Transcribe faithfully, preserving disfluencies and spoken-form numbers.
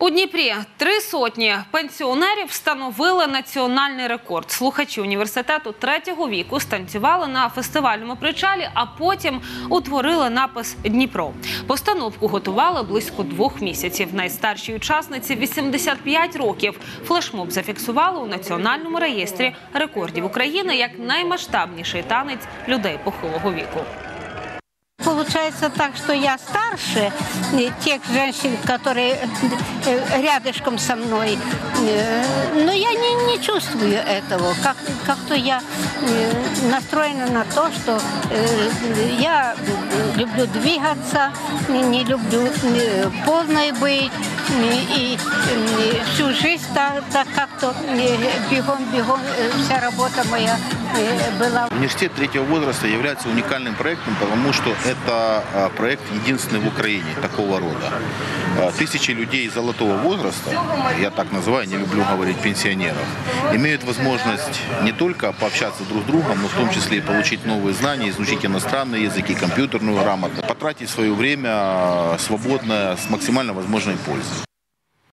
У Дніпрі три сотні пенсіонерів встановили національний рекорд. Слухачі університету третього віку станцювали на фестивальному причалі, а потім утворили напис «Дніпро». Постановку готували близько двох місяців. Найстаршій учасниці – вісімдесят п'ять років. Флешмоб зафіксували у Національному реєстрі рекордів України як наймасштабніший танець людей похилого віку. Получается так, что я старше тех женщин, которые рядышком со мной, но я не, не чувствую этого. Как, как-то я настроена на то, что я люблю двигаться, не люблю полной быть, и всю жизнь так, так как-то бегом-бегом вся работа моя была. Университет третьего возраста является уникальным проектом, потому что это проект единственный в Украине такого рода. Тысячи людей золотого возраста, я так называю, не люблю говорить пенсионеров, имеют возможность не только пообщаться друг с другом, но в том числе и получить новые знания, изучить иностранные языки, компьютерную грамоту, потратить свое время свободное с максимально возможной пользой.